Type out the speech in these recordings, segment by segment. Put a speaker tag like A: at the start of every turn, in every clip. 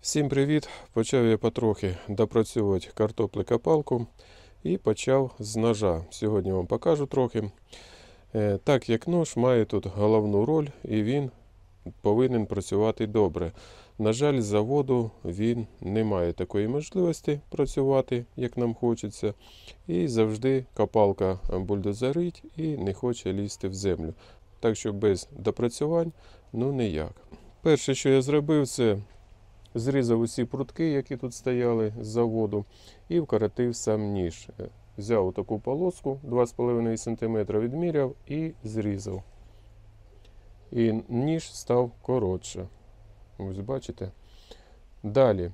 A: Всім привіт! Почав я потрохи допрацьовувати картоплекопалку і почав з ножа. Сьогодні вам покажу трохи. Так як нож має тут головну роль і він повинен працювати добре. На жаль, з заводу він не має такої можливості працювати, як нам хочеться. І завжди копалка бульдозерить і не хоче лізти в землю. Так що без допрацювань ніяк. Перше, що я зробив, це зрізав усі прутки, які тут стояли з заводу, і вкоротив сам ніж. Взяв таку полоску 2,5 см, відміряв і зрізав. І ніж став коротше. Ось бачите. Далі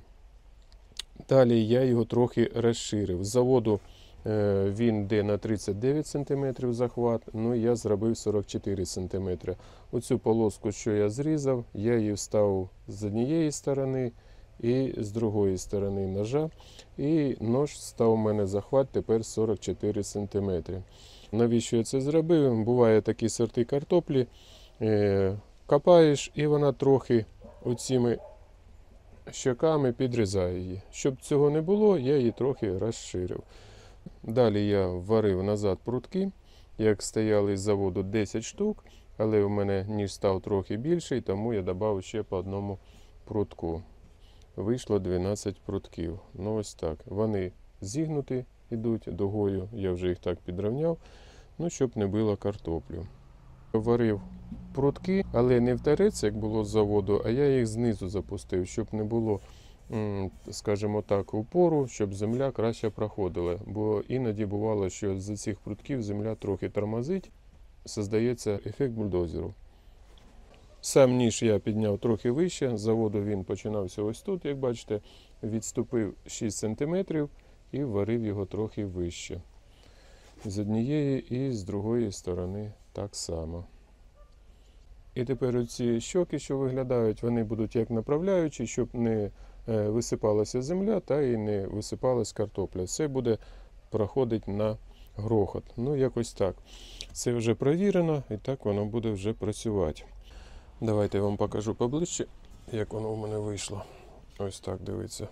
A: я його трохи розширив. З заводу він йде на 39 см захват, але я зробив 44 см. Оцю полоску, що я зрізав, я її вставив з однієї сторони і з другої сторони ножа. І нож став у мене захват тепер 44 см. Навіщо я це зробив? Буває такі сорти картоплі, копаєш і вона трохи оціми щоками підрізає її. Щоб цього не було, я її трохи розширив. Далі я варив назад прутки, як стояли з заводу 10 штук, але у мене ніж став трохи більший, тому я додав ще по одному прутку. Вийшло 12 прутків. Ну ось так. Вони зігнуті йдуть дугою, я вже їх так підрівняв, щоб не било картоплю. Варив прутки, але не в тарець, як було з заводу, а я їх знизу запустив, щоб не було, скажімо так, упору, щоб земля краще проходила. Бо іноді бувало, що з цих прутків земля трохи тормозить, створюється ефект бульдозеру. Сам ніж я підняв трохи вище, з заводу він починався ось тут, як бачите, відступив 6 см і варив його трохи вище. З однієї і з другої сторони так само. І тепер ці щоки, що виглядають, вони будуть як направляючі, щоб не висипалася земля та і не висипалась картопля. Все буде проходити на грохот. Якось так. Це вже провірено і так воно буде вже працювати. Давайте я вам покажу поближче, як воно в мене вийшло. Ось так, дивіться.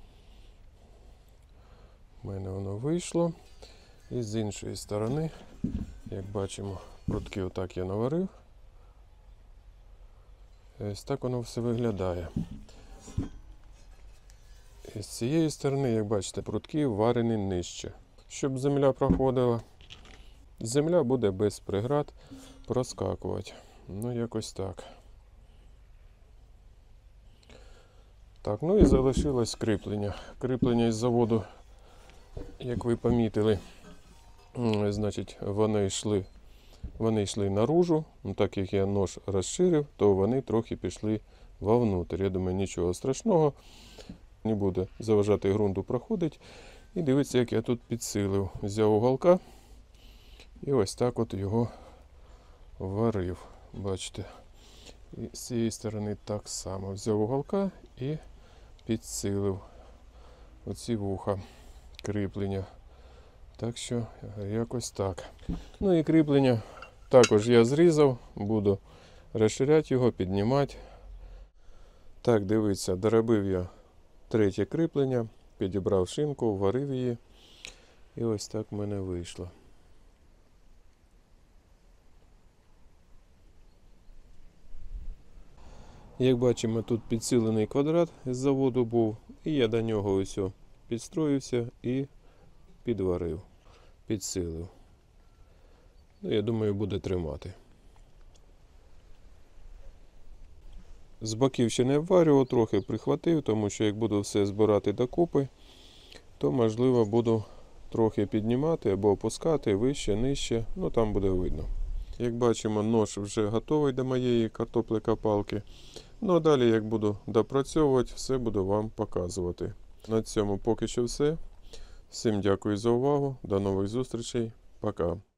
A: У мене воно вийшло. І з іншої сторони, як бачимо, прутки отак я наварив. Ось так воно все виглядає. І з цієї сторони, як бачите, прутки варені нижче. Щоб земля проходила, земля буде без преград проскакувати. Якось так. Так, і залишилось кріплення. Кріплення із заводу, як ви помітили, значить, вони йшли наружу. Так як я нож розширив, то вони трохи пішли вовнутрь. Я думаю, нічого страшного, не буде заважати ґрунту проходить. І дивіться, як я тут підсилив. Взяв уголка і ось так от його варив. Бачите. І з цієї сторони так само. Взяв уголка і підсилив оці вуха, кріплення. Так що, якось так. І кріплення також я зрізав, буду розширяти його, піднімати. Так, дивіться, доробив я третє кріплення, підібрав шинку, варив її. І ось так в мене вийшло. Як бачимо, тут підсилений квадрат з заводу був, і я до нього ось підстроївся і підварив, підсилив. Я думаю, буде тримати. З боків ще не обварював, трохи прихватив, тому що як буду все збирати докупи, то можливо буду трохи піднімати або опускати вище, нижче, там буде видно. Як бачимо, нож вже готовий до моєї картоплекопалки. А далі, як буду допрацьовувати, все буду вам показувати. На цьому поки що все. Всім дякую за увагу. До нових зустрічей. Пока.